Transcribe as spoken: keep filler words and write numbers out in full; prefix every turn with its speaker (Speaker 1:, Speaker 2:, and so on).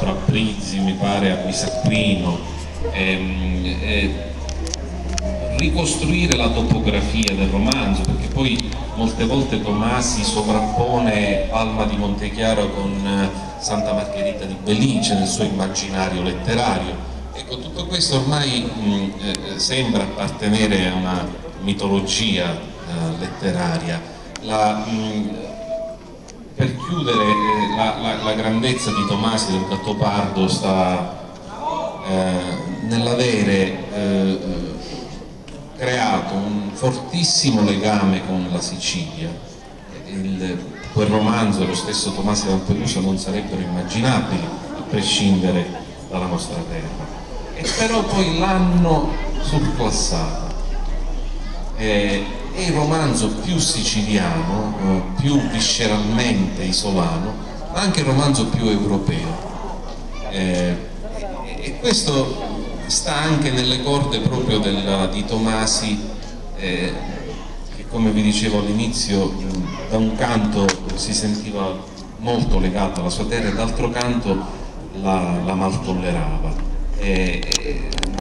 Speaker 1: l'altro a Prizzi, mi pare a Bisacquino, ehm, eh, ricostruire la topografia del romanzo, perché poi molte volte Tomasi sovrappone Palma di Montechiaro con Santa Margherita di Belice nel suo immaginario letterario. Ecco, tutto questo ormai mh, eh, sembra appartenere a una mitologia eh, letteraria. La, mh, per chiudere, eh, la, la, la grandezza di Tomasi del Gattopardo sta eh, nell'avere eh, creato un fortissimo legame con la Sicilia. Il, quel romanzo e lo stesso Tomasi da Lampedusa non sarebbero immaginabili a prescindere dalla nostra terra, e però poi l'hanno surclassata. Eh, è il romanzo più siciliano, eh, più visceralmente isolano, ma anche il romanzo più europeo. Eh, e questo sta anche nelle corde proprio del, di Tomasi, eh, che come vi dicevo all'inizio, da un canto si sentiva molto legato alla sua terra e d'altro canto la, la mal tollerava. Eh,